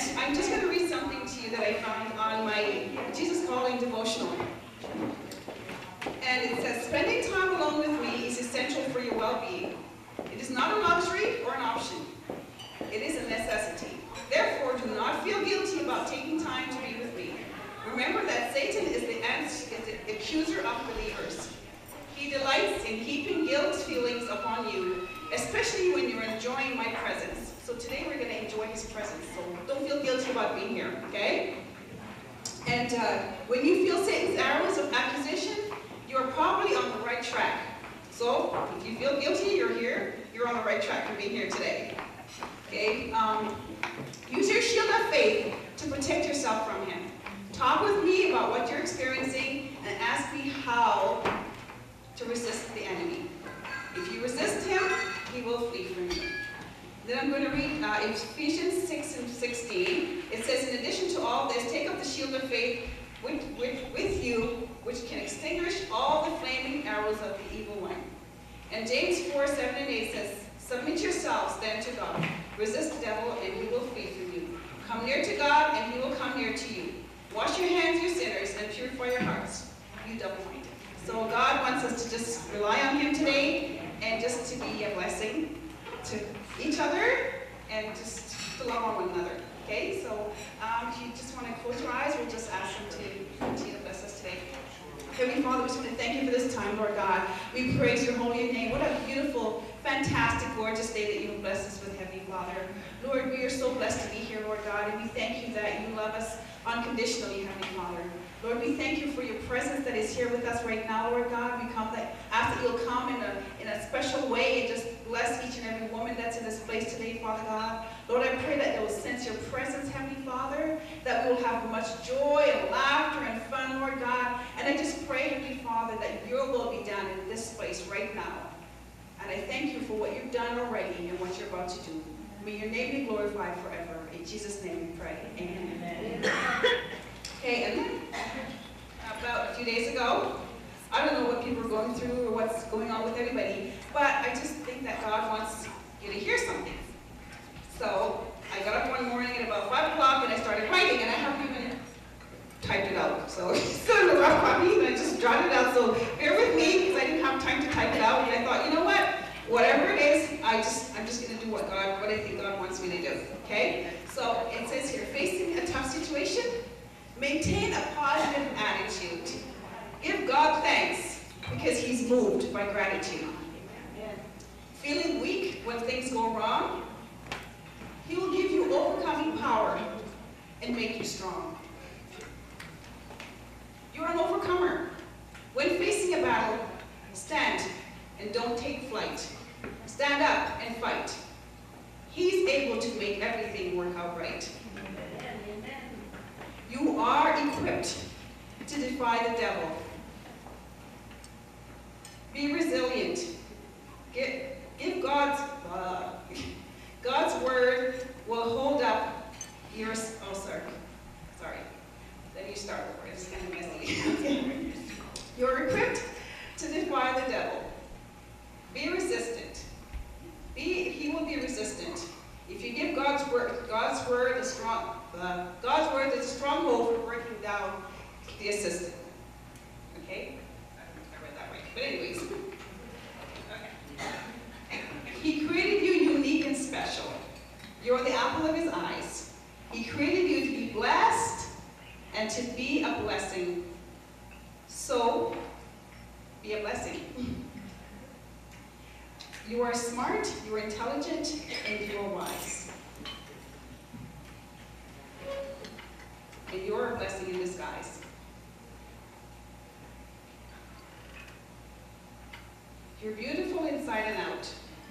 I'm just going to read something to you that I found on my Jesus Calling devotional. And it says, spending time alone with me is essential for your well-being. It is not a luxury or an option. It is a necessity. Therefore, do not feel guilty about taking time to be with me. Remember that Satan is the accuser of believers. He delights in heaping guilt feelings upon you, especially when you're enjoying my presence. So today we're going to enjoy his presence. So don't feel guilty about being here, okay? And when you feel Satan's arrows of accusation, you're probably on the right track. So if you feel guilty, you're here. You're on the right track for being here today. Okay? Use your shield of faith to protect yourself from him. Talk with me about what you're experiencing and ask me how to resist the enemy. If you resist him, he will flee from you. Then I'm going to read Ephesians 6 and 16. It says, in addition to all this, take up the shield of faith with you, which can extinguish all the flaming arrows of the evil one. And James 4, 7 and 8 says, submit yourselves then to God. Resist the devil, and he will flee from you. Come near to God, and he will come near to you. Wash your hands, you sinners, and purify your hearts, you double-minded. So God wants us to just rely on him today, and just to be a blessing to each other, and just to love on one another. Okay, so if you just want to close your eyes, we'll just ask him to continue to bless us today. Heavenly Father, we just want to thank you for this time, Lord God. We praise your holy name. What a beautiful, fantastic, gorgeous day that you have blessed us with, Heavenly Father. Lord, we are so blessed to be here, Lord God, and we thank you that you love us unconditionally, Heavenly Father. Lord, we thank you for your presence that is here with us right now, Lord God. We ask that you'll come in a special way and just bless each and every woman that's in this place today, Father God. Lord, I pray that they will sense your presence, Heavenly Father, that we will have much joy and laughter and fun, Lord God. And I just pray, Heavenly Father, that your will be done in this place right now. And I thank you for what you've done already and what you're about to do. May your name be glorified forever. In Jesus' name we pray. Amen. Amen. Okay, and then about a few days ago, I don't know what people are going through or what's going on with everybody, but I just think that God wants you to hear something. So I got up one morning at about 5 o'clock and I started writing, and I haven't even typed it out. So it's still in a rough copy, but I just jotted it out. So bear with me because I didn't have time to type it out, and I thought, you know what? Whatever it is, I'm just going to do what I think God wants me to do. Okay? So it says here, facing a tough situation, maintain a positive attitude. Give God thanks because he's moved by gratitude. Feeling weak when things go wrong, he will give you overcoming power and make you strong. You're an overcomer. When facing a battle, stand and don't take flight. Stand up and fight. He's able to make everything work out right. You are equipped to defy the devil. Be resilient. Give God's word will hold up your, sorry. Then you start over, it's kind of messy. You're equipped to defy the devil. Be resistant. He will be resistant. If you give God's word is a stronghold for breaking down the assistant. Okay? I read that right. But anyways. Okay. He created you unique and special. You're the apple of his eyes. He created you to be blessed and to be a blessing. So, be a blessing. You are smart, you are intelligent, and you are wise. And you're a blessing in disguise. You're beautiful inside and out.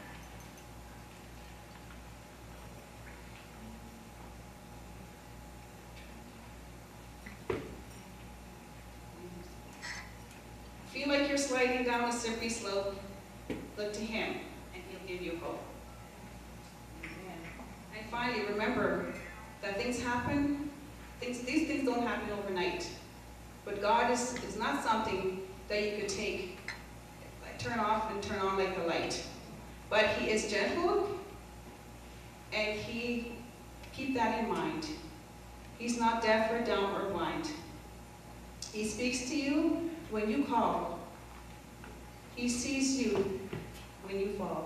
Feel like you're sliding down a slippery slope. Look to him, and he'll give you hope. Amen. And finally, remember that things happen. These things don't happen overnight. But God is not something that you could take, turn off and turn on like the light. But he is gentle, and he Keep that in mind. He's not deaf or dumb or blind. He speaks to you when you call. He sees you when you fall.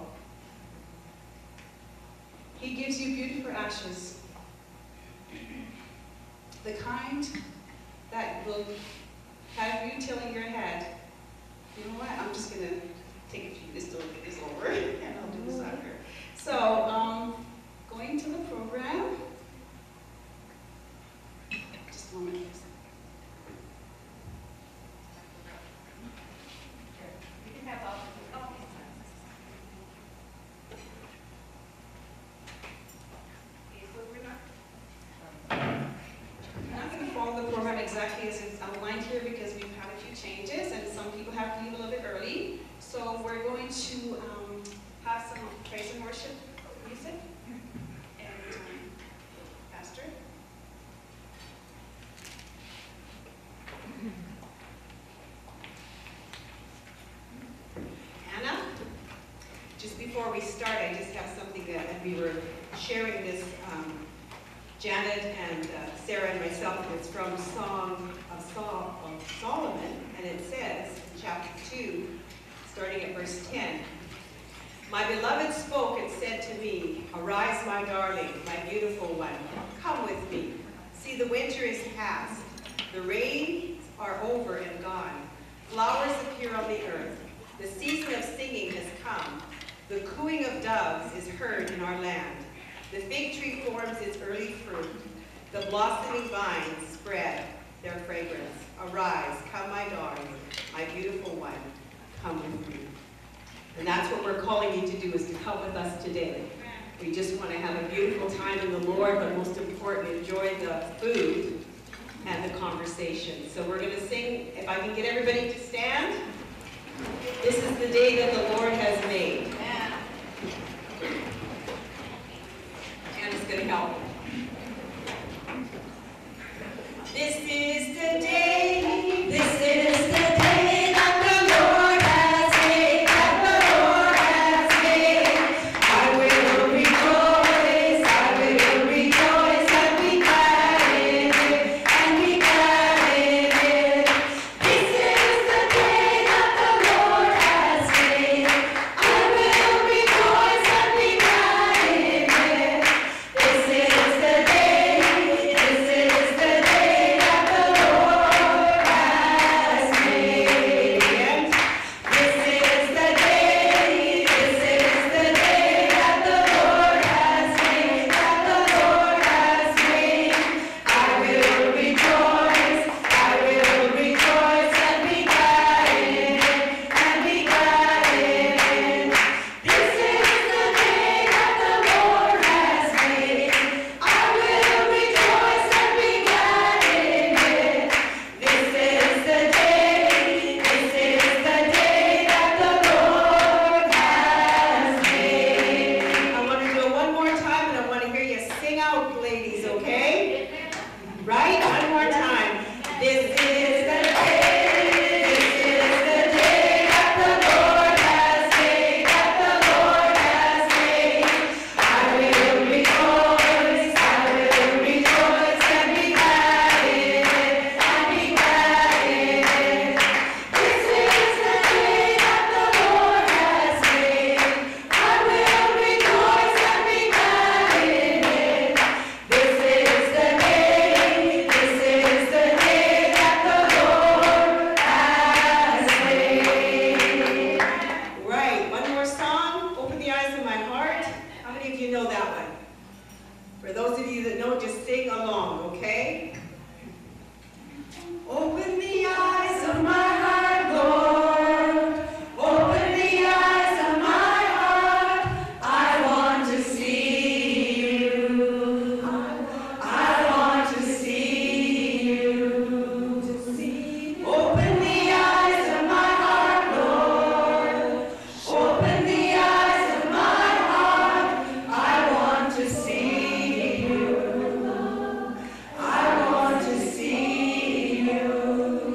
He gives you beauty for ashes, the kind that will have you tilling your head. You know what? I'm just going to take a few minutes to look at this over, and I'll do this after. So, going to the program. Just a moment, please. You can have all of the program exactly as it's outlined here because we've had a few changes and some people have to leave a little bit early. So we're going to have some praise and worship music. And Pastor. Anna, just before we start, I just have something that we were sharing this Janet and Sarah and myself, and it's from Song of Solomon, and it says, in chapter 2, starting at verse 10, "My beloved spoke and said to me, Arise, my darling, my beautiful one, come with me. See, the winter is past, the rains are over and gone. Flowers appear on the earth. The season of singing has come. The cooing of doves is heard in our land. The fig tree forms its early fruit. The blossoming vines spread their fragrance. Arise, come, my darling, my beautiful one, come with me." And that's what we're calling you to do, is to come with us today. We just want to have a beautiful time in the Lord, but most importantly, enjoy the food and the conversation. So we're going to sing, if I can get everybody to stand. This is the day that the Lord has made. Anna's going to help. This is the day, this is the day that the Lord has made, that the Lord has made. I will rejoice and be glad in it, and be glad in it. This is the day that the Lord has made. I will rejoice and be glad in it. This is the day, this is the day that the Lord has made. This is the day, this is the day that the Lord has made, that the Lord has made. I will rejoice and be glad in it, and be glad in it. This is the day that the Lord has made. I will rejoice and be glad in it. This is the day, this is the day that the Lord has made. I want to do it one more time, and I want to hear you sing out, ladies, okay? Right? One more time. This is the day, this is the day that the Lord has made, that the Lord has made. I will rejoice and be glad in it, and be glad in it. This is the day that the Lord has made. I will rejoice and be glad in it. This is the day, this is the day that the Lord has made. Right, one more song, Open the Eyes of My Heart. How many of you know that one? For those of you that know, just sing along, okay? Open the eyes of my heart, Lord. Open the eyes of my heart. I want to see you. I want to see you. Open the eyes of my heart, Lord. Open the eyes of my heart. I want to see you. I want to see you.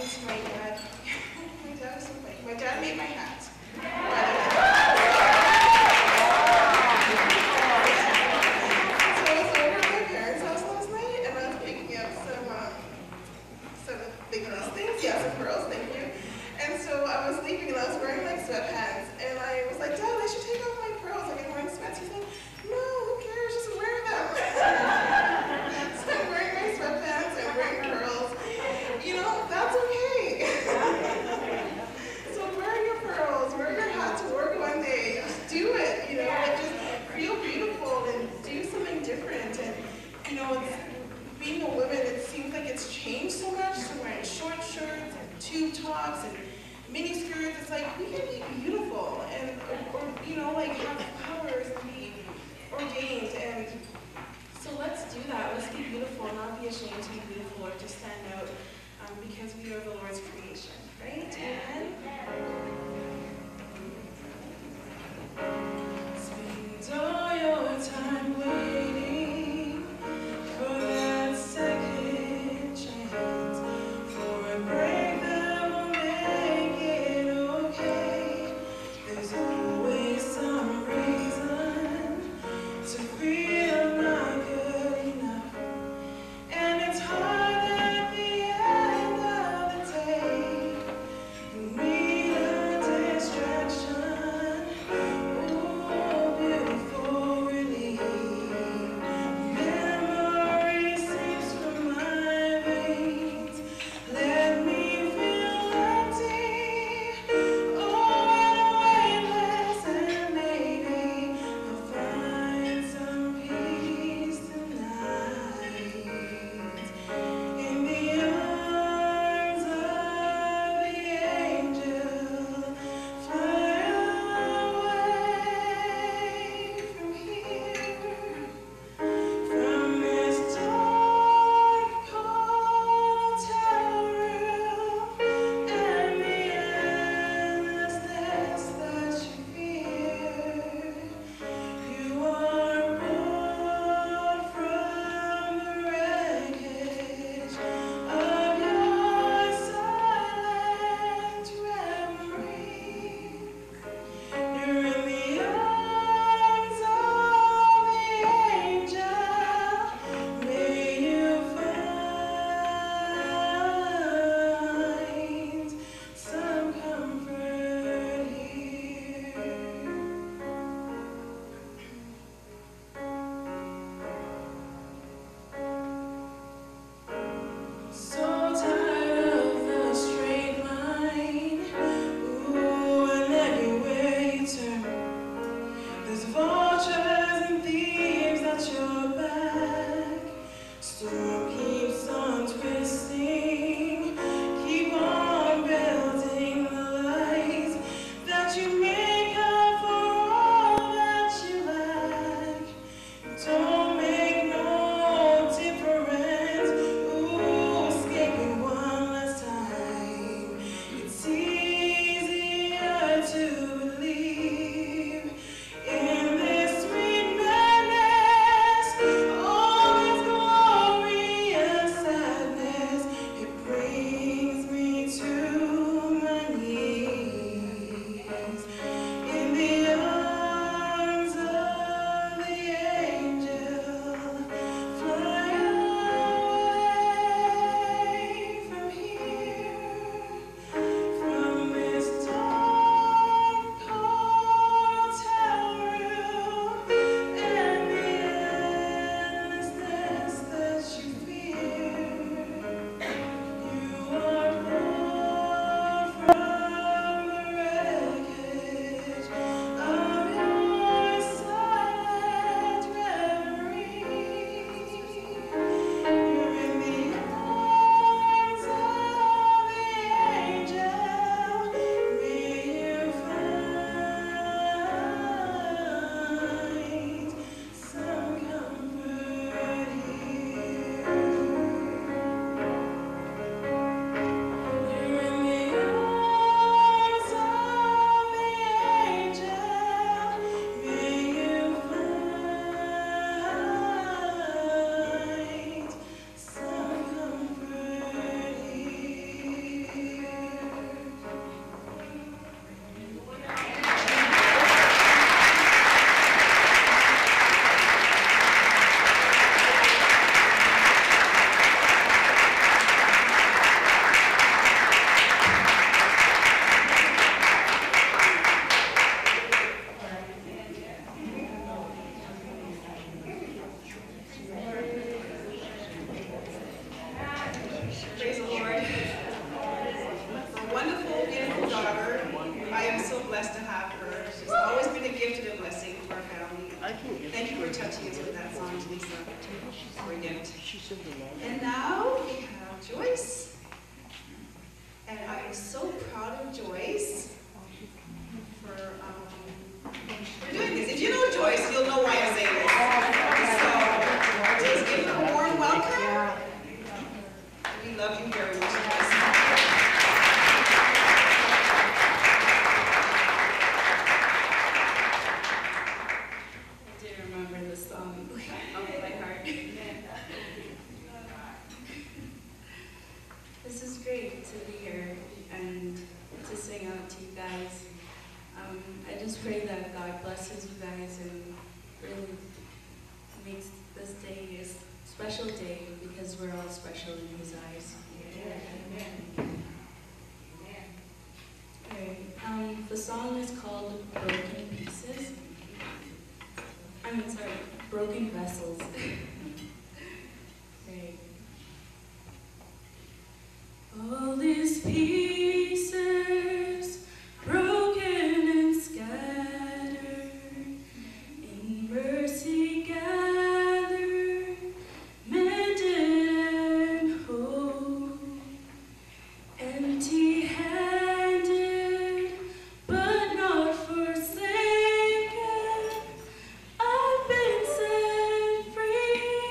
talking to my dad. My dad was so funny. My dad made my hat. So I was over at my parents' house last night, and I was picking up some thickness things. Yeah, some pearls, thank you. And so I was leaving, and I was wearing like sweatpants, and I was like, Dad, I should take off my pearls. Like, I'm wearing sweats. He's like, no, who cares? Just wear them. So I'm wearing my sweatpants, I'm wearing pearls. You know, that's okay. So wear your pearls, wear your hat to work one day. Just do it, you know, like just feel beautiful and do something different. And, you know, being a woman, it seems like it's changed so much. So wearing short shirts and tube tops and mini skirts, it's like we can be beautiful and, or you know, like have powers and be ordained. And so let's do that. Let's be beautiful, not be ashamed to be beautiful or to stand out because we are the Lord's creation, right? Amen. Spend all your time waiting for that second chance, for a break that will make it okay. There's always some reason to feel not good enough, and it's hard at the end of the day. brilliant. And now we have Joyce. And I am so proud of Joyce for doing this. If you know Joyce, you'll know why I say this. So just give her a warm welcome. We love you very much, Joyce. This is great to be here and to sing out to you guys. I just pray that God blesses you guys and really makes this day a special day because we're all special in His eyes. Amen. Alright, the song is called Broken Pieces. Broken Vessels. Right. All these pieces, broken and scattered, in mercy gathered, mended and whole, empty-handed, but not forsaken. I've been set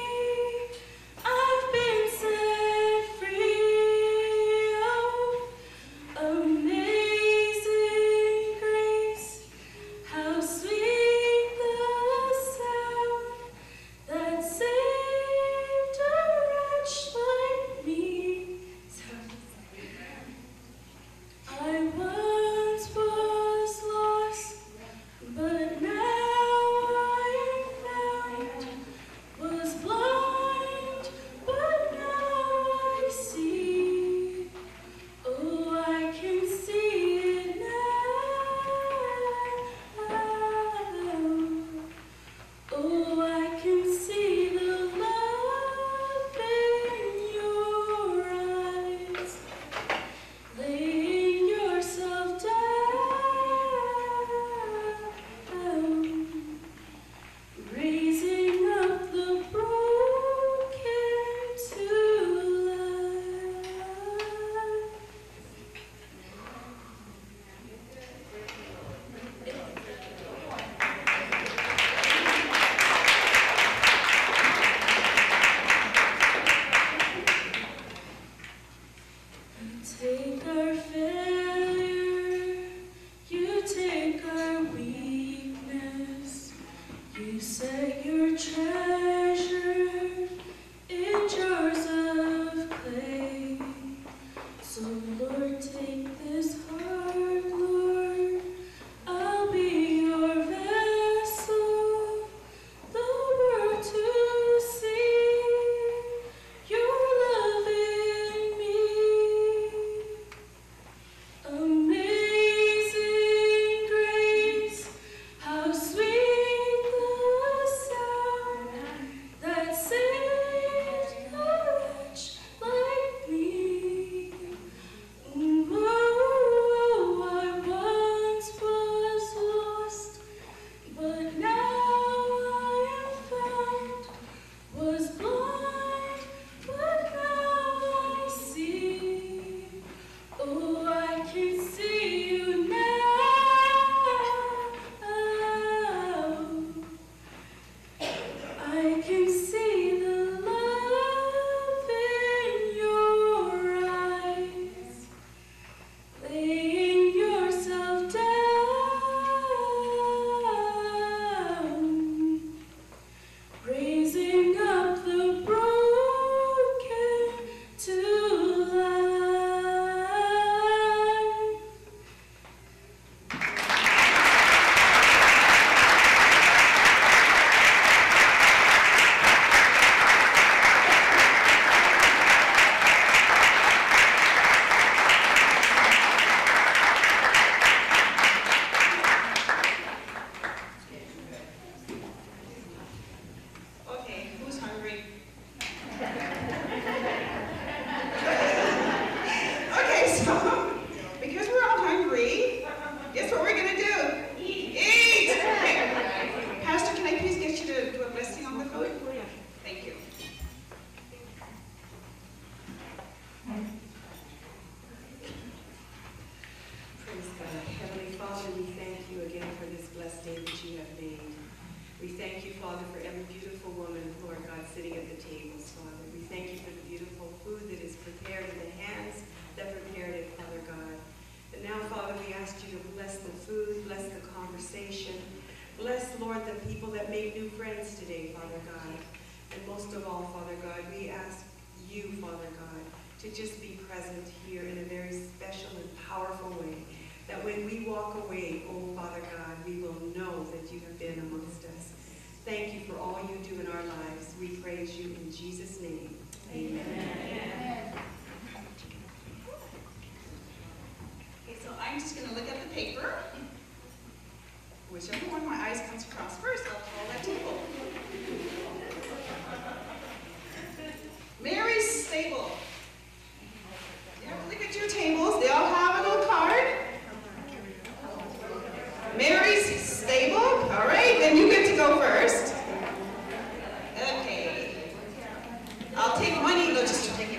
free. I've been set free. Oh, to just be present here in a very special and powerful way. That when we walk away, oh Father God, we will know that you have been amongst us. Thank you for all you do in our lives. We praise you in Jesus' name. Amen. Amen. Okay, so I'm just going to look at the paper. Whichever one my eyes comes across first, I'll call that table. Mary's Stable. Yeah, look at your tables. They all have a little card. Mary's Stable. All right, then you get to go first. Okay. I'll take money, though, just to take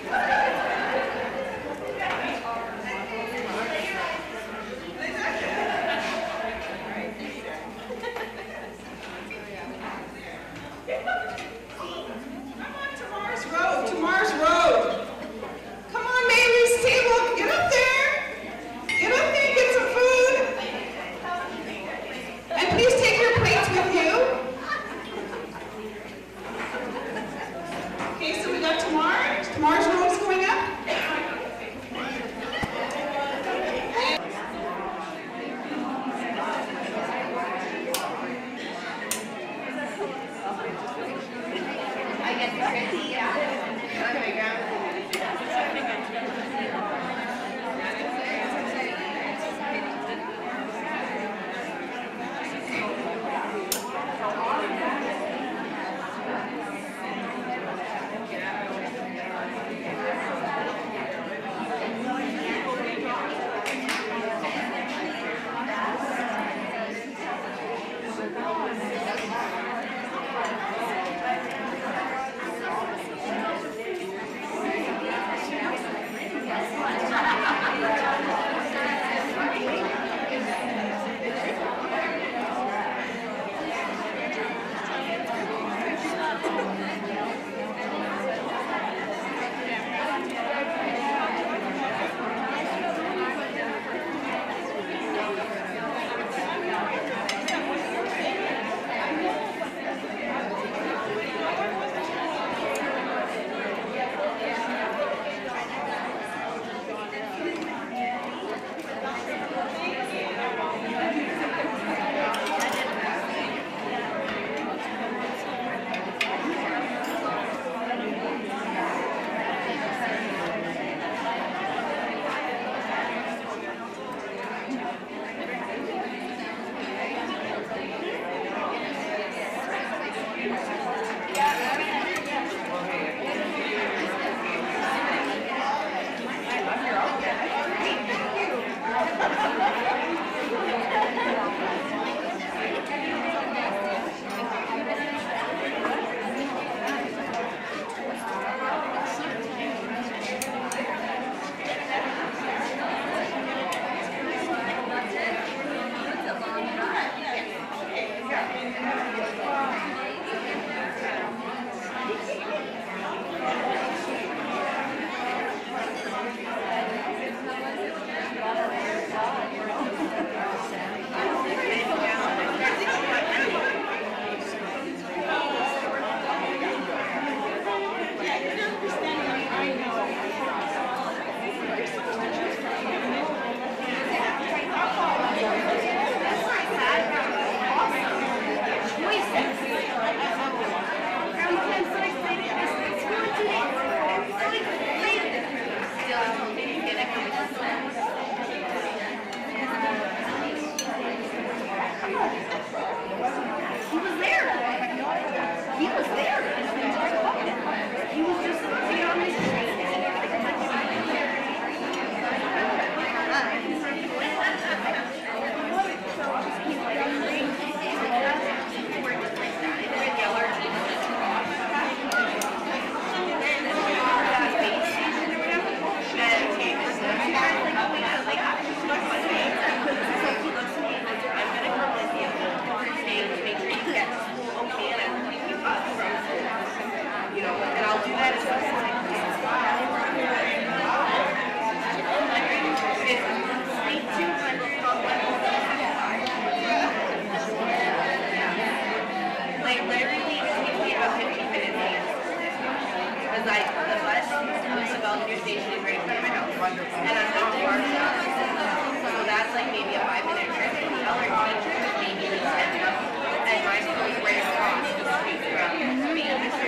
wonderful. And I'm not Warsaw. So that's like maybe a 5-minute trip. And the other teachers, maybe like 10 minutes. And my school is right across the street from me.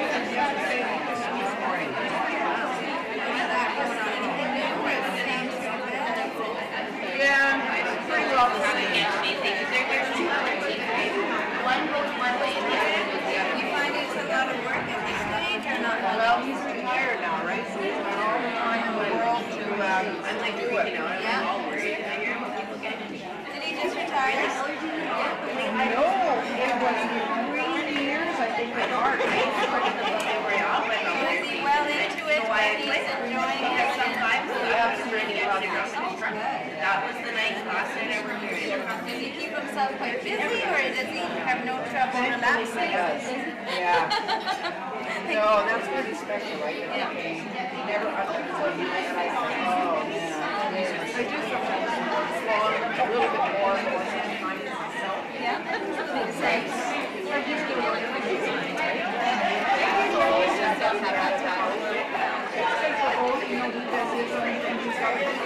Yeah, pretty well the same. There's two other teachers. One goes one way and the other goes the other way. You find it's a lot of work at this stage or not? Well, he's retired now, right? So he's got all the time in the world to I'm like freaking out. I'm all worried. I hear what people get. Did he just retire? I know. It was 3 years, I think, in art. I used to work at the library office. Was he well into it, but he's enjoying it? Sometimes I was really out of construction. That was the nice class I ever heard. Does he keep himself quite busy or does he have no trouble relaxing? Yeah. No, that's pretty special, right? He never understood me. And I said, oh, man. I do sometimes long, a little bit more time to myself. Yeah, makes sense. I just do it every time, right? So he just does have that time. Except for both, you know, he does his own thing. He's got his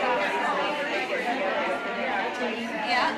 Yeah.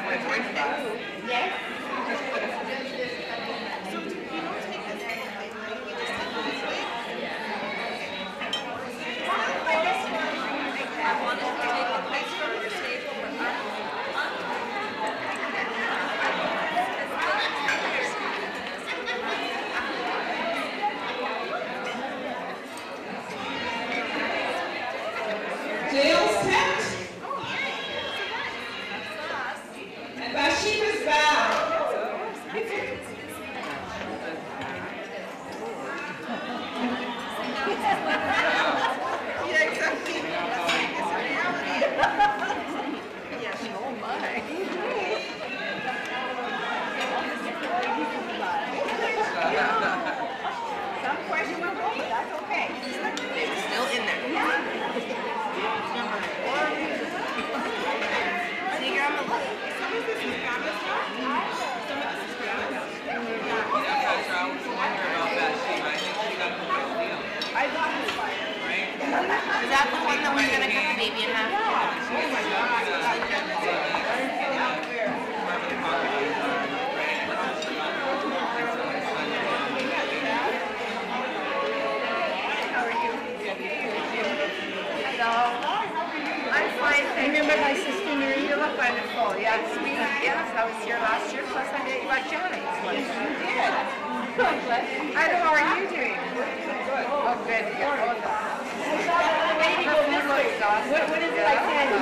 my voice class. Yes. So do you don't take this as a light thing, you just take this way? I wanted to take a picture of your table, but Dale's tent. And Bathsheba's vow. Yeah, exactly. It's a reality. Yes. Oh my. some questionable, but that's okay. It's still in there. See, you're on the left. Some of this is Baptist stuff. Some of this is Baptist. Is that the one that we're gonna cut the baby in half? I'm fine. Remember my sister Marie? You look wonderful. Yes, yes, I was here last year. Plus I met you at Janet's. Yes, you did. I know. How are you doing? Oh, good. Yeah. Maybe go this way. What is it like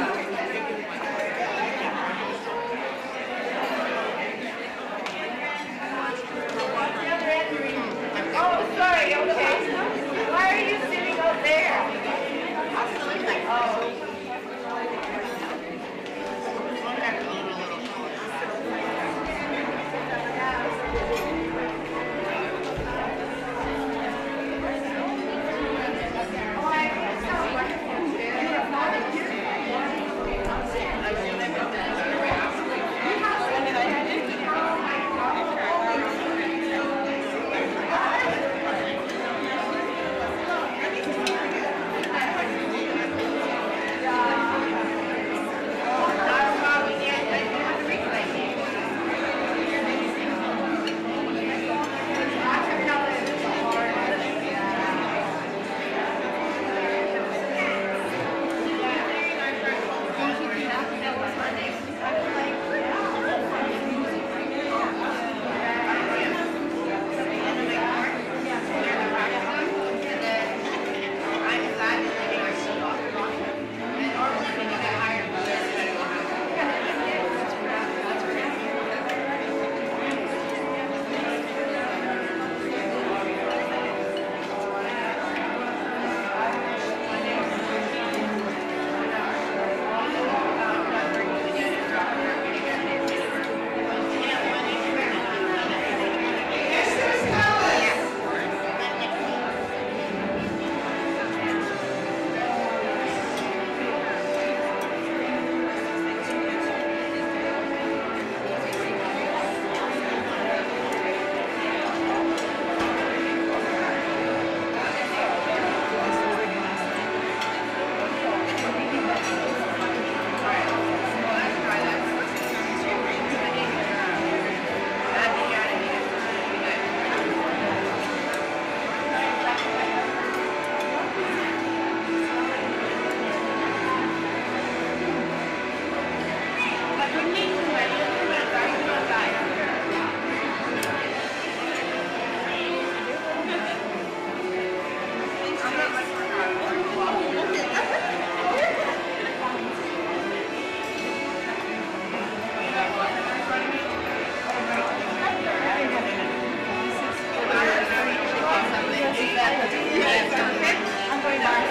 Oh, sorry. Okay. Why are you sitting out there? Oh.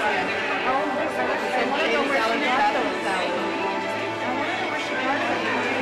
I want to know where she got those.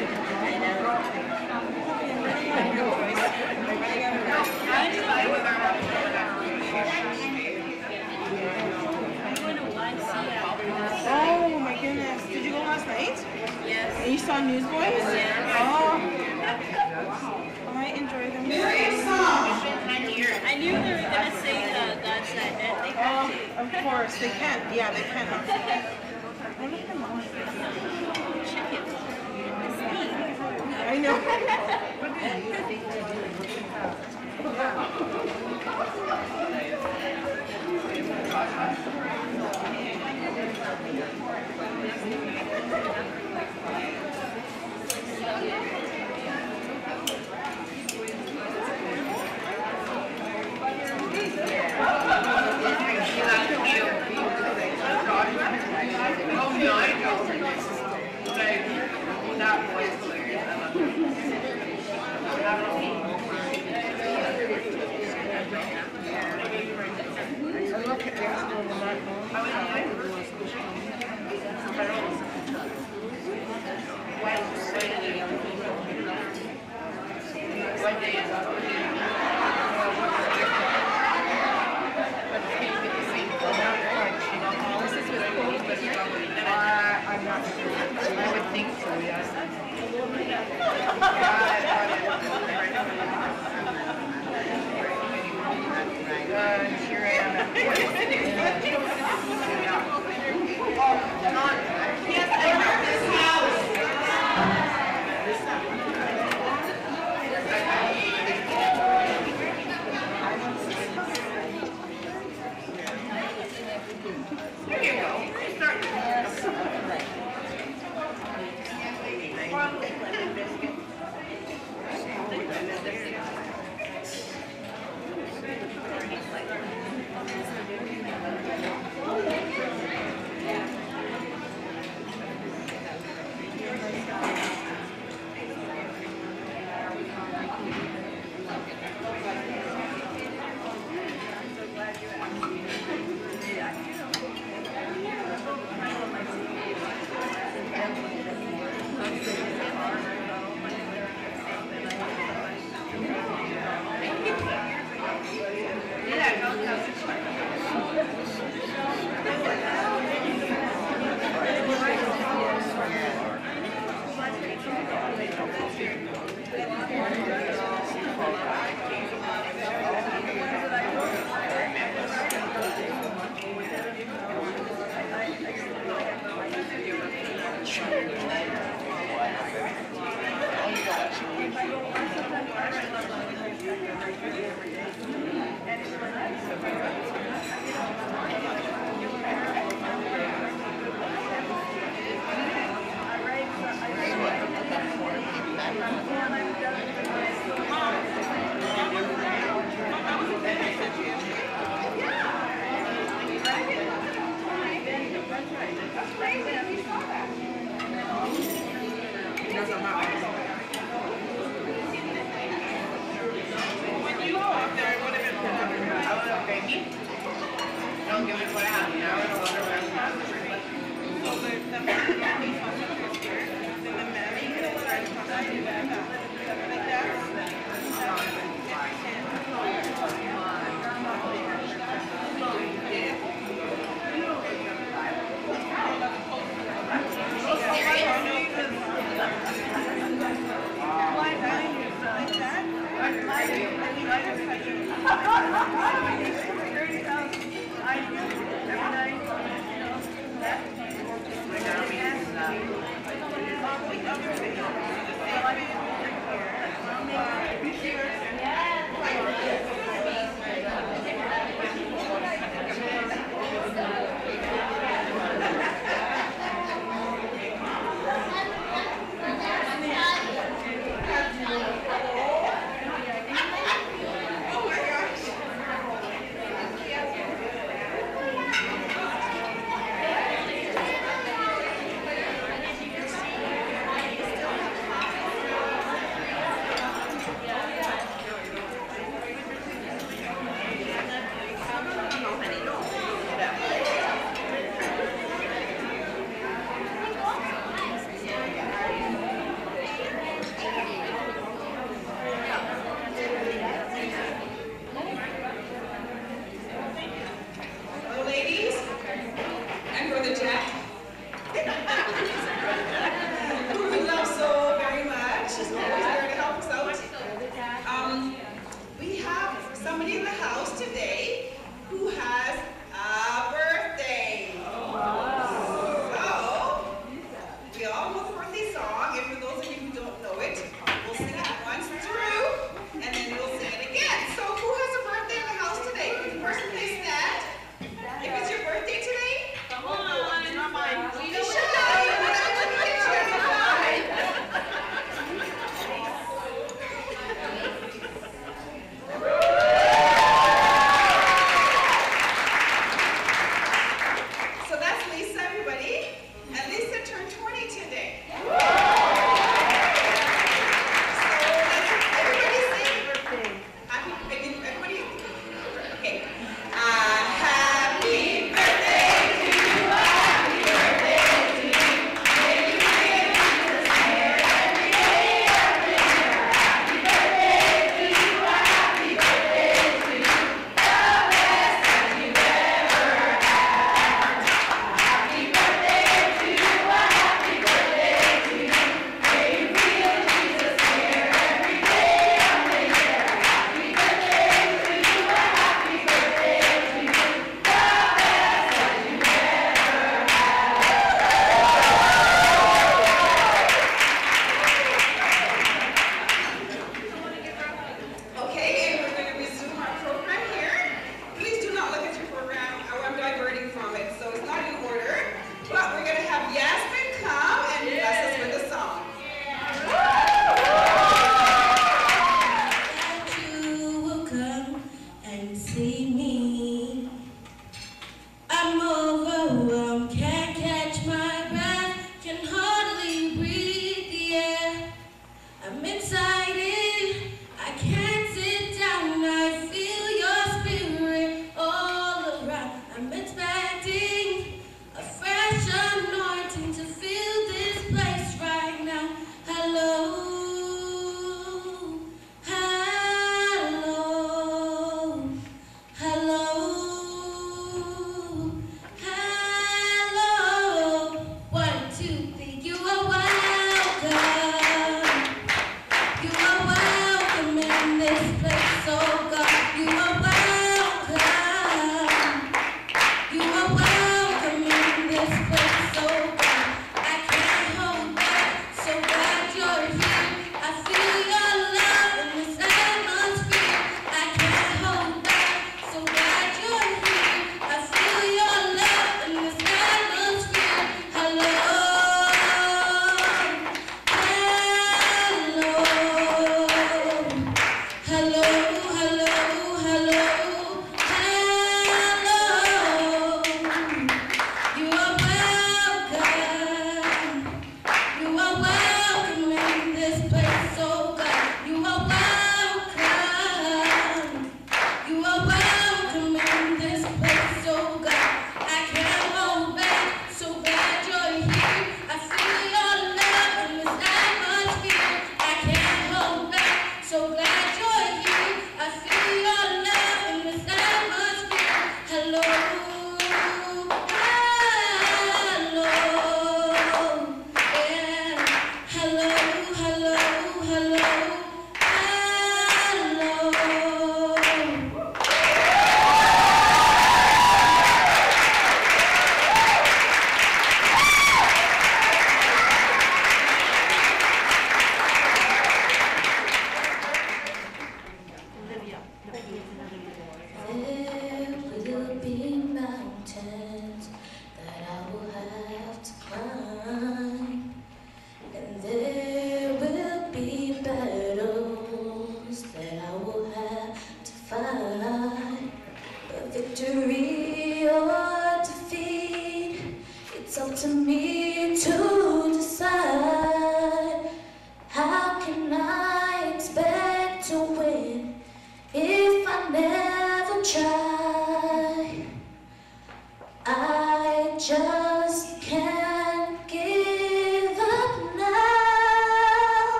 Oh my goodness. Did you go last night? Yes. And you saw Newsboys? Yes. Oh. I enjoy them. I knew they were gonna sing God Said That. They had to. Of course, they can. Yeah, they can. I look at them all. I know. I'm not sure. I would think so, yes. Here I am at There you go.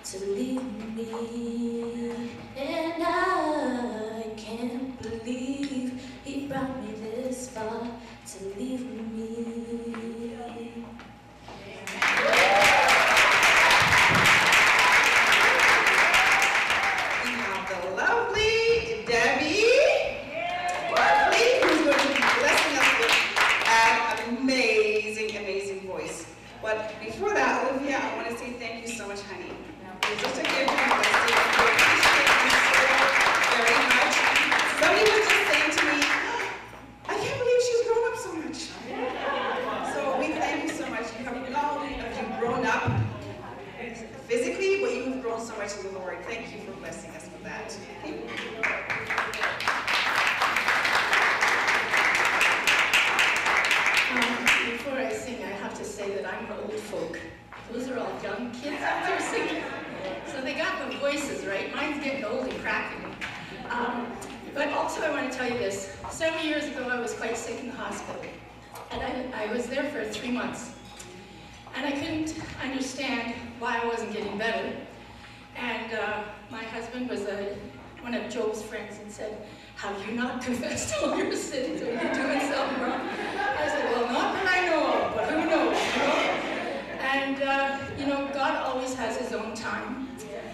to leave me, and I can't believe he brought me this far to leave me. We have the lovely Debbie Barkley, who's going to be blessing us with an amazing, amazing voice. But before that, Olivia, I want to say thank you so much, honey. You're just a gift and a blessing. We appreciate you so very much. Somebody was just saying to me, I can't believe she's grown up so much. So we thank you so much. You have not only have you grown up physically, but you've grown so much in the Lord. Thank you for blessing us with that. Before I sing, I have to say that I'm old folk. Those are all young kids out there singing. So they got the voices, right? Mine's getting old and cracking. But also I want to tell you this. Several years ago, I was quite sick in the hospital. And I was there for 3 months. And I couldn't understand why I wasn't getting better. And my husband was one of Job's friends and said, have you not confessed all your sins? Are you doing something wrong? I said, well, not that I know of, but who knows? And, you know, God always has his own time.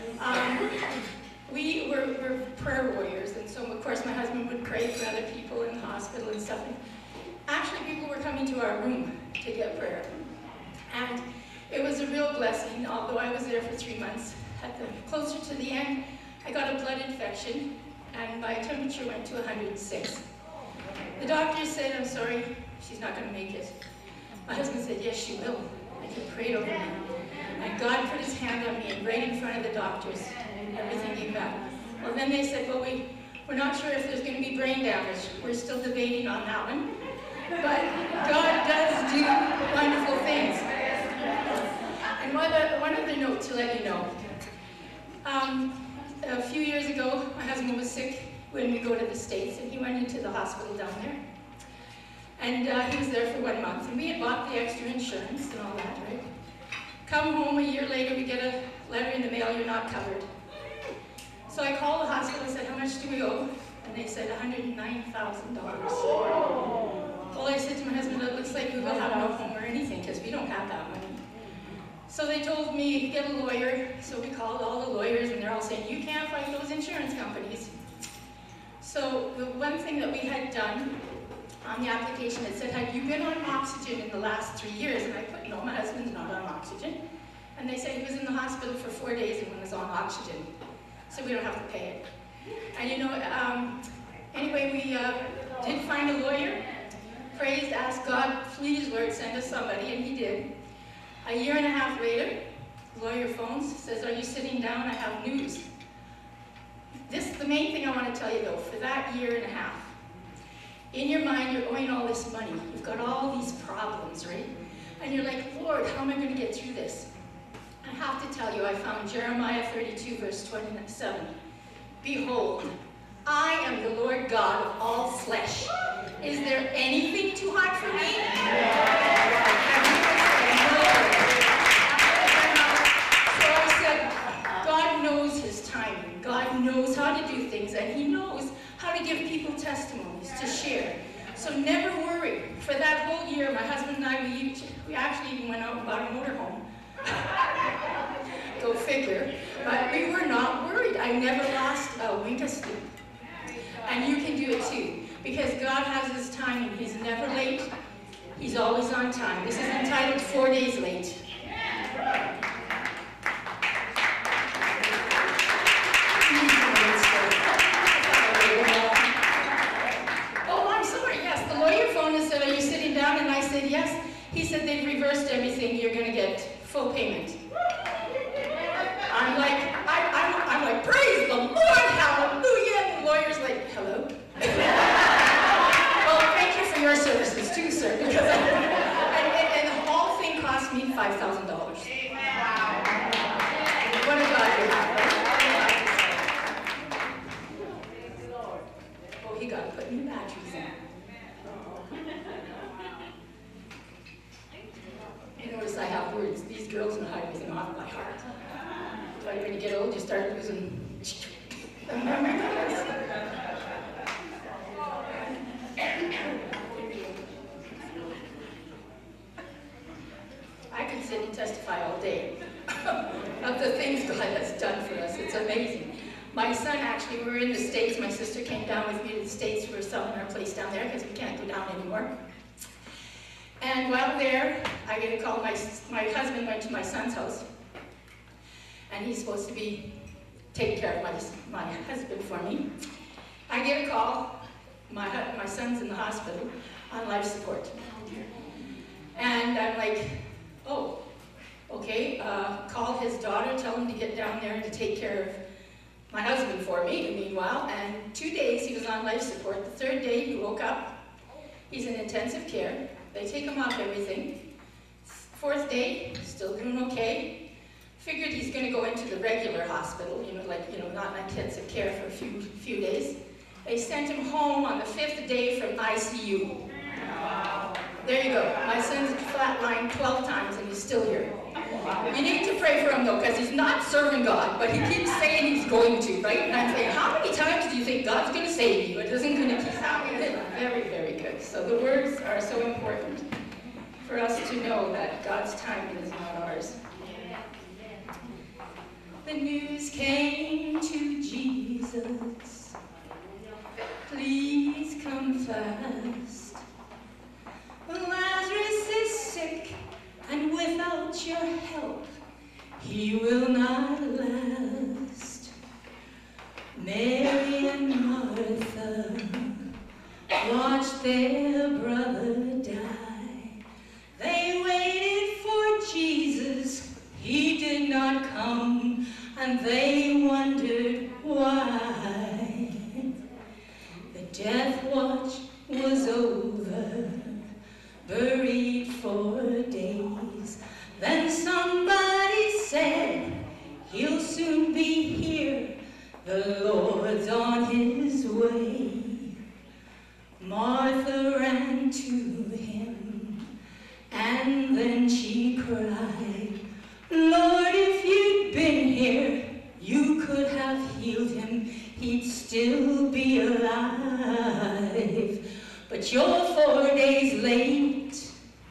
We're prayer warriors, and so, of course, my husband would pray for other people in the hospital and stuff. And actually, people were coming to our room to get prayer. And it was a real blessing, although I was there for 3 months. Closer to the end, I got a blood infection, and my temperature went to 106. The doctor said, I'm sorry, she's not going to make it. My husband said, yes, she will. And he prayed over me. And God put his hand on me right in front of the doctors, and everything came back. Well, then they said, well, we're not sure if there's going to be brain damage. We're still debating on that one. But God does do wonderful things. And one other note to let you know. A few years ago, my husband was sick when we go to the States, and he went into the hospital down there. And he was there for 1 month, and we had bought the extra insurance and all that, right? Come home a year later, we get a letter in the mail, you're not covered. So I called the hospital and said, how much do we owe? And they said $109,000. Well, I said to my husband, it looks like we will have no home or anything, because we don't have that money. So they told me, get a lawyer. So we called all the lawyers, and they're all saying, you can't fight those insurance companies. So the one thing that we had done on the application, it said, have you been on oxygen in the last 3 years? And I put, no, my husband's not on oxygen. And they said he was in the hospital for 4 days and was on oxygen. So we don't have to pay it. And you know, anyway, we did find a lawyer, prayed, asked God, please, Lord, send us somebody, and he did. A year and a half later, the lawyer phones, says, are you sitting down? I have news. The main thing I want to tell you though, for that year and a half, in your mind, you're owing all this money. You've got all these problems, right? And you're like, Lord, how am I going to get through this? I have to tell you, I found Jeremiah 32, verse 27. Behold, I am the Lord God of all flesh. Is there anything too hard for me? So I said, God knows his timing. God knows how to do things, and he knows how to give people testimonies to share. So never worry. For that whole year, my husband and I, we actually even went out and bought a motorhome. Go figure. But we were not worried. I never lost a wink of sleep. And you can do it too. Because God has his timing. He's never late. He's always on time. This is entitled 4 Days Late. Oh, I'm sorry. Yes, the lawyer phoned and said, are you sitting down? And I said, yes. He said, they've reversed everything. You're going to get full payment. I'm like, praise the Lord, hallelujah. And the lawyer's like, hello? Well, thank you for your services too, sir. Because and the whole thing cost me $5,000. What a God you have, right? Oh, he got put new batteries in. You notice I have words. These girls know how to get them off by heart. But when you get old, you start losing. I could sit and testify all day of the things God has done for us. It's amazing. My son, actually, we were in the States. My sister came down with me to the States. We were selling our place down there because we can't go down anymore. And while there, I get a call. My husband went to my son's house, and he's supposed to be taking care of my husband for me. I get a call. My son's in the hospital on life support. And I'm like, oh, okay, call his daughter, tell him to get down there to take care of my husband for me, meanwhile. And 2 days he was on life support. The third day he woke up. He's in intensive care. They take him off everything. Fourth day, still doing okay. Figured he's going to go into the regular hospital, not in intensive care for a few days. They sent him home on the 5th day from ICU. There you go. My son's flatlined 12 times and he's still here. You need to pray for him though, because he's not serving God, but he keeps saying he's going to, right? And I'm saying, how many times do you think God's going to save you? It isn't going to keep happening. Very, very good. So the words are so important for us to know that God's timing is not ours. The news came to Jesus. Please come fast. Lazarus is sick, and without your help, he will not last. Mary and Martha watched their brother die. They waited for Jesus, he did not come, and they wondered why. The death watch was over, buried for days. Then somebody said, he'll soon be here, the Lord's on his way. Martha ran to him, and then she cried, Lord, if you'd been here, you could have healed him, he'd still be alive. But you're 4 days late,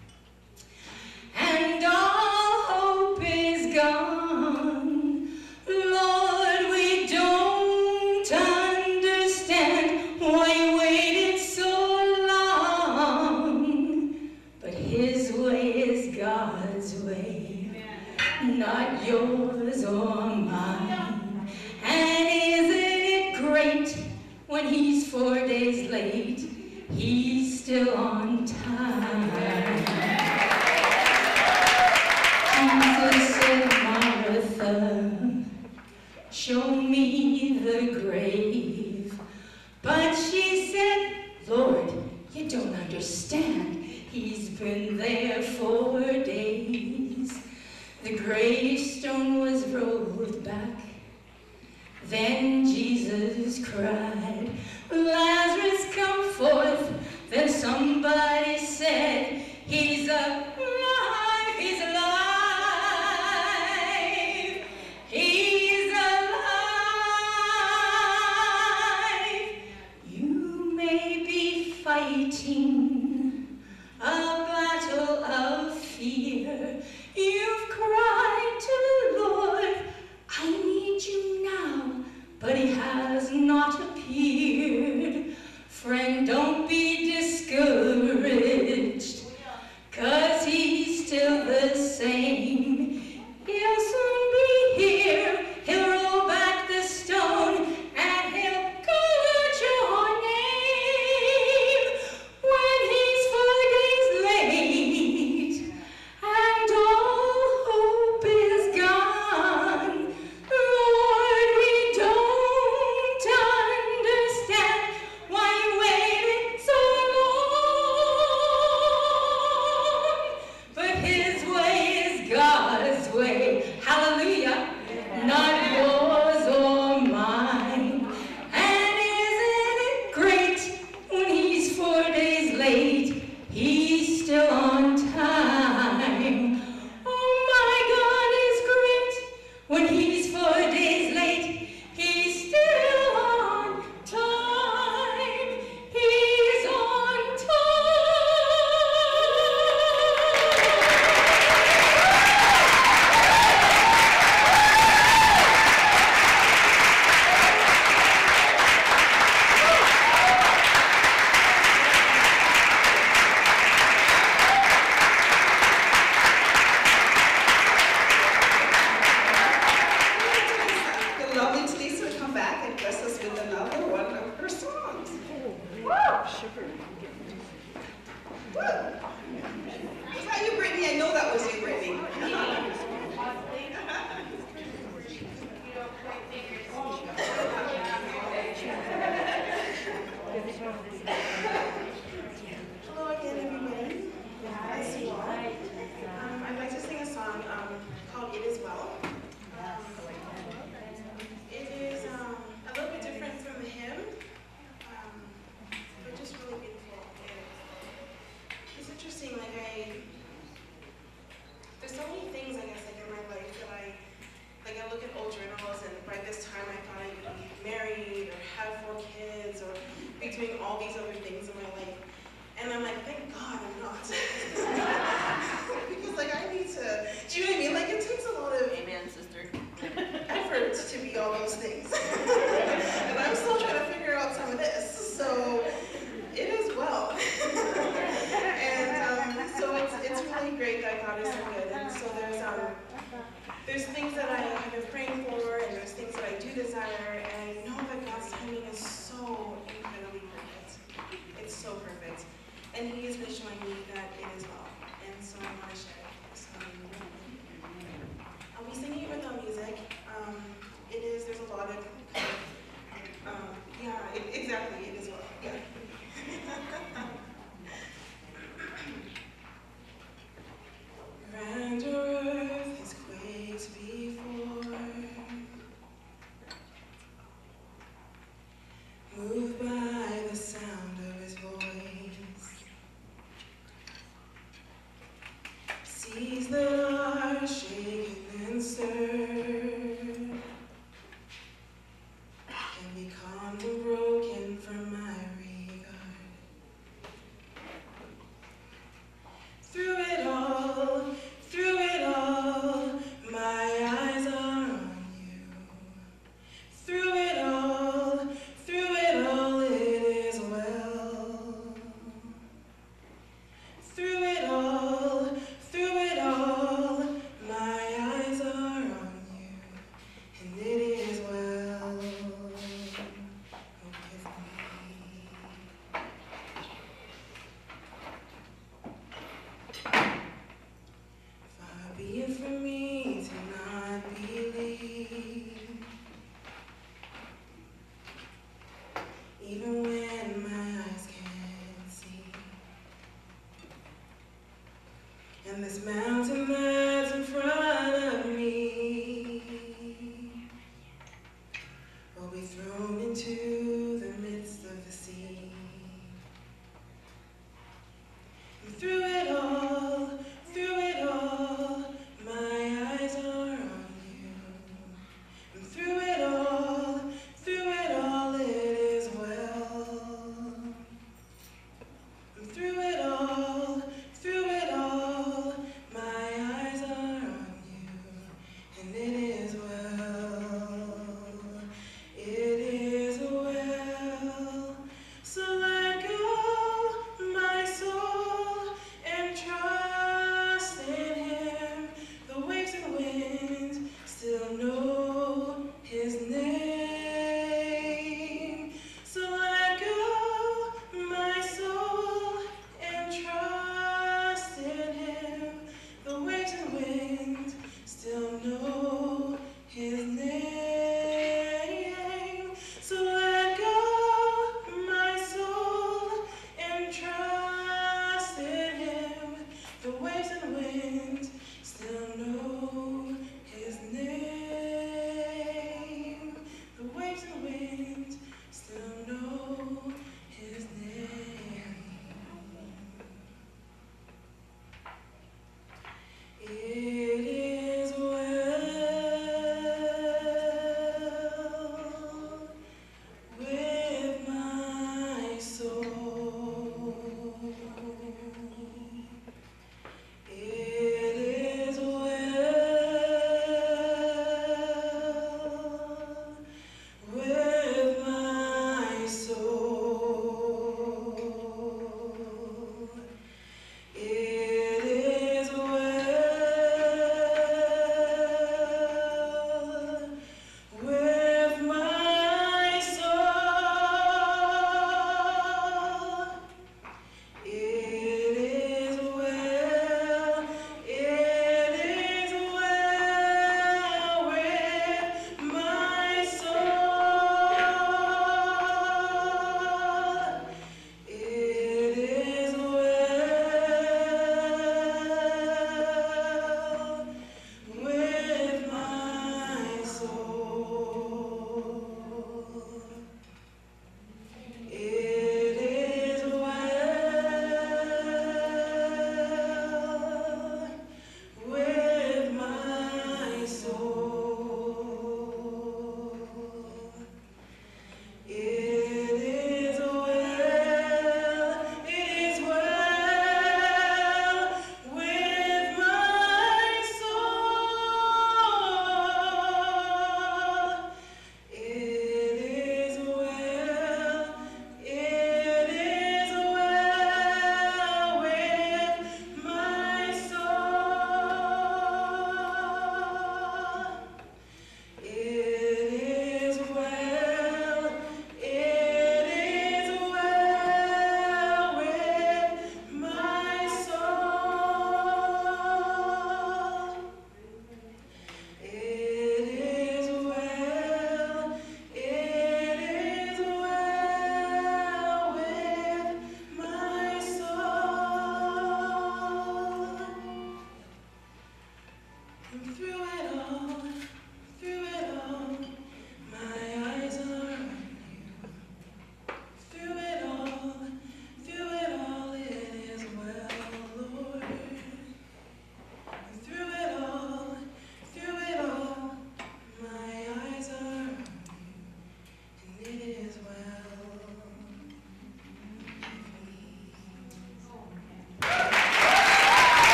and all hope is gone. Lord, we don't understand why you waited so long. But his way is God's way, not yours or mine. And isn't it great when he's 4 days late? He's still on time. Jesus said, Martha, show me the grave. But she said, Lord, you don't understand. He's been there 4 days. The gravestone was rolled back. Then Jesus cried, Lazarus, come forth. Then somebody said, he's alive, he's alive, he's alive. You may be fighting a battle of fear. You've cried to the Lord, I need you now, but he has not appeared. Friend, don't be discouraged.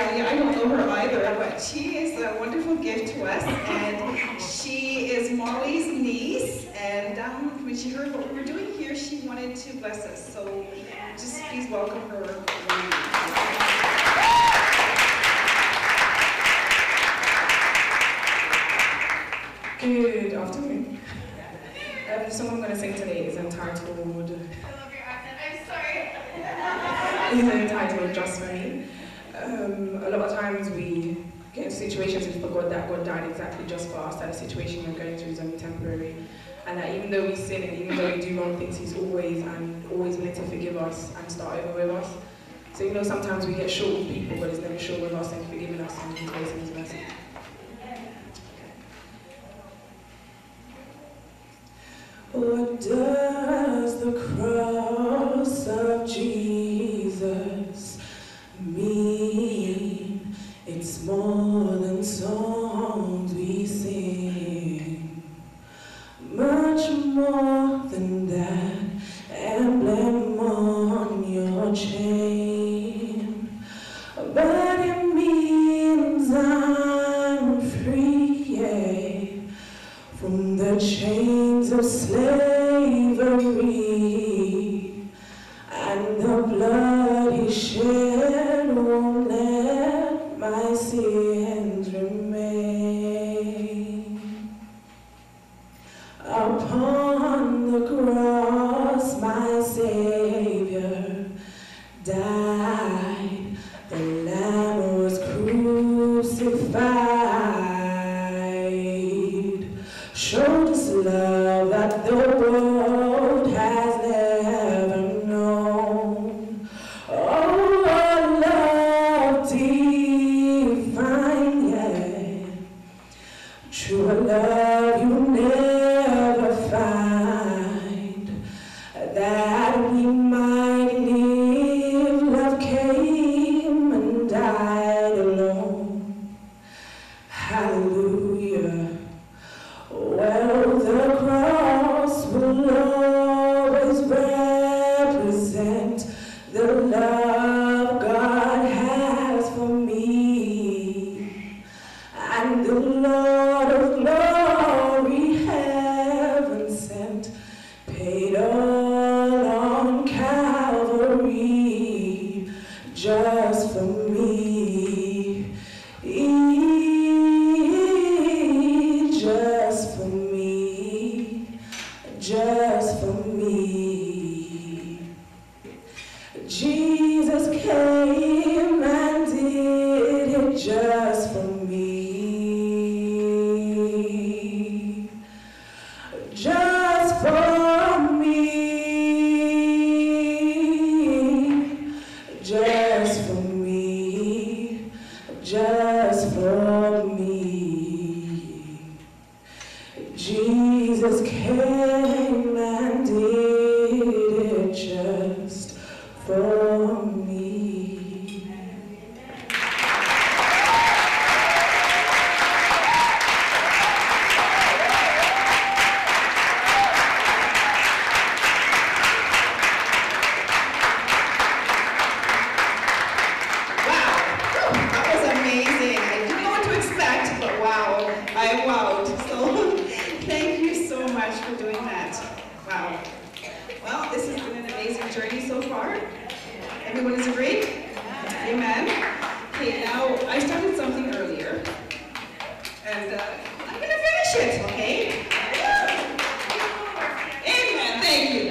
I don't know her either, but she is a wonderful gift to us, and she is Molly's niece, and when she heard what we were doing here, she wanted to bless us, so just please welcome her. Good afternoon. The song I'm going to sing today is entitled... I love your accent, I'm sorry. It's entitled Just For Me. A lot of times we get into situations and forget that God died exactly just for us, that the situation we're going through is only temporary, and that even though we sin and even though we do wrong things, He's always willing to forgive us and start over with us. So you know, sometimes we get short with people, but He's never short with us and forgiving us and He's grace and His mercy. What does the cross of Jesus mean? It's more than songs we sing, much more than that emblem on your chain. But it means I'm free, yeah, from the chains of slavery, and the blood He shed won't let my sins remain. Upon the cross my Savior died, the Lamb was crucified, showed us love that the world has never known. Oh, a love divine, yeah, true love you never find, that we might live. Love came and died alone. Hallelujah. Well, the cross will always represent the love God has for me, and the Lord of glory, heaven sent, paid all on Calvary just for me. Just for me, just for me. Jesus came and did it just for me. Just for me. Just for me. Just for me. Jesus came and did it just for me. That was amazing. I didn't know what to expect, but wow, I wowed. So thank you so much for doing that. Wow. Well, this has been an amazing journey so far. Everyone is agreed? Amen. Okay, now I started something earlier, and I'm gonna finish it, okay? Amen, thank you.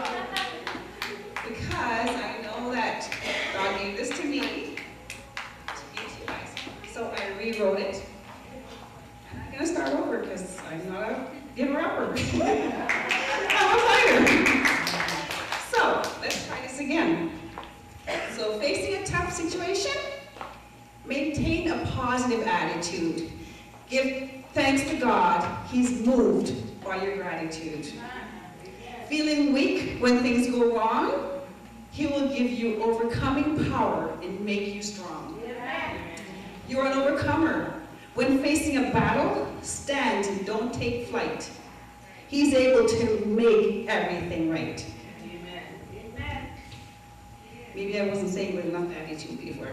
Because I know that God gave this to me, to give to you guys. So I rewrote it, and I'm gonna start over because I'm not a giver-upper. I'm a fighter. So let's try this again. So facing a tough situation, maintain a positive attitude. Give thanks to God. He's moved by your gratitude. Feeling weak when things go wrong, He will give you overcoming power and make you strong. You're an overcomer. When facing a battle, stand and don't take flight. He's able to make everything right. Maybe I wasn't saying good enough attitude before.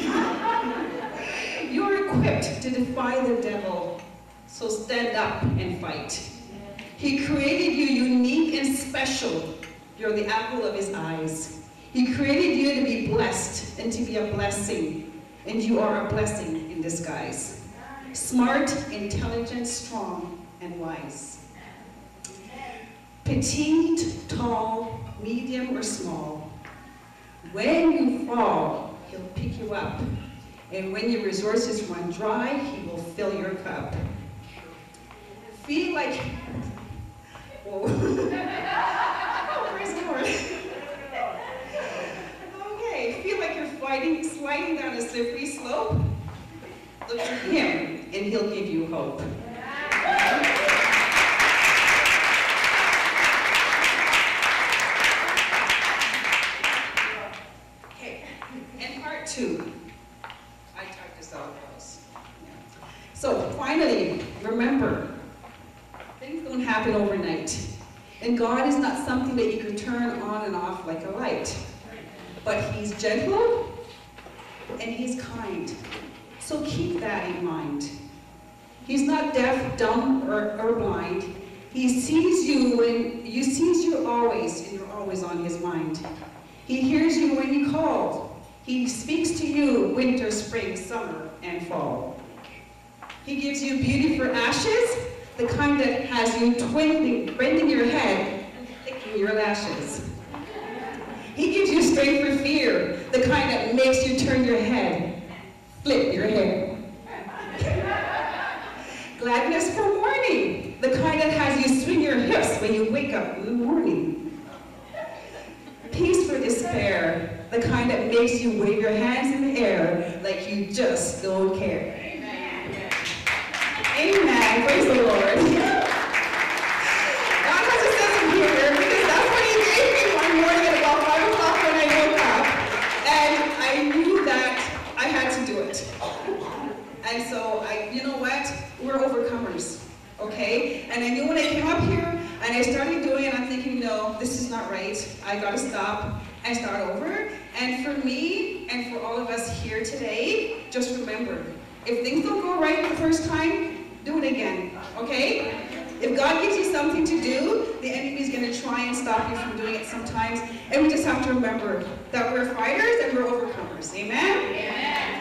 You're equipped to defy the devil, so stand up and fight. He created you unique and special. You're the apple of his eyes. He created you to be blessed and to be a blessing, and you are a blessing in disguise. Smart, intelligent, strong, and wise. Petite, tall, medium, or small. When you fall, he'll pick you up. And when your resources run dry, he will fill your cup. Feel like, whoa. Oh, praise the Lord. Okay, feel like you're sliding down a slippery slope. Look to him, and he'll give you hope. Okay, and part 2. I typed this out, girls. So finally, remember, things don't happen overnight. And God is not something that you can turn on and off like a light. But he's gentle and he's kind. So keep that in mind. He's not deaf, dumb, or blind. He sees you always, and you're always on his mind. He hears you when you call. He speaks to you winter, spring, summer, and fall. He gives you beauty for ashes, the kind that has you twinkling, bending your head, and flicking your lashes. He gives you strength for fear, the kind that makes you turn your head, flip your hair. Gladness for morning, the kind that has you swing your hips when you wake up in the morning. Peace for despair, the kind that makes you wave your hands in the air like you just don't care. Amen. Amen. Praise the Lord. God has a sense of humor because that's what he gave me one morning at about 5 o'clock when I woke up. And I knew that I had to do it. And so, you know what? We're overcomers, okay? And I knew when I came up here and I started doing it, I'm thinking, no, this is not right. I gotta stop and start over. And for me and for all of us here today, just remember, if things don't go right the first time, do it again, okay? If God gives you something to do, the enemy's gonna try and stop you from doing it sometimes. And we just have to remember that we're fighters and we're overcomers, amen? Amen.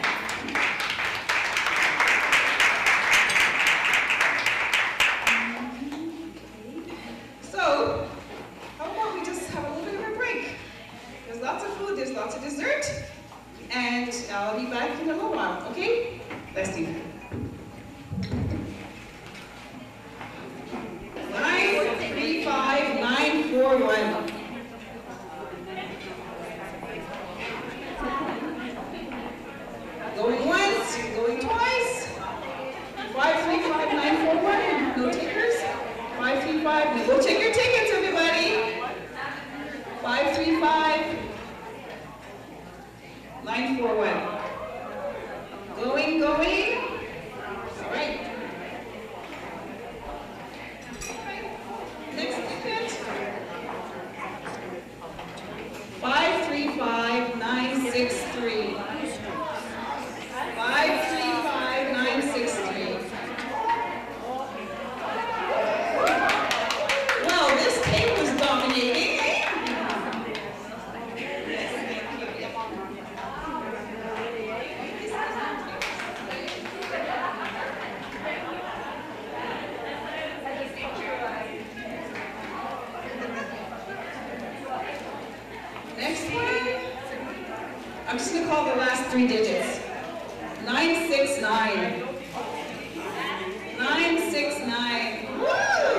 So, how about we just have a little bit of a break? There's lots of food, there's lots of dessert, and I'll be back in a little while, okay? Bless you. 935-941. Going once, going twice. 535-941. No takers. 535. Go check your tickets, everybody. 535-941. Going. All right. Next ticket. 535-963. 535-963. Well, this tape was dominating, eh? Next one, I'm just gonna call the last 3 digits. 969. 969. Woo!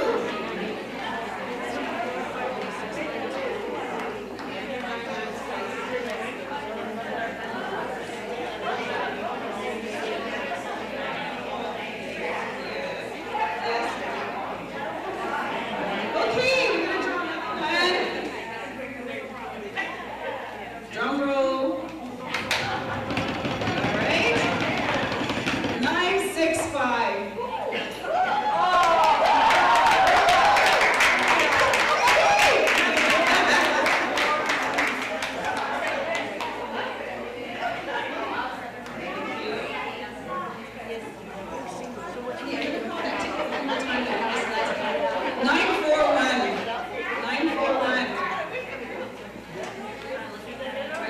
Okay, we're gonna drum and drum roll. All right. 965. Oh!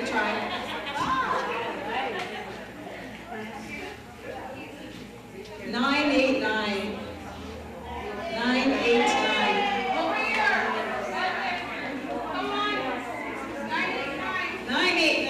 try. 989. 989. Over here. Come on. 989. 989.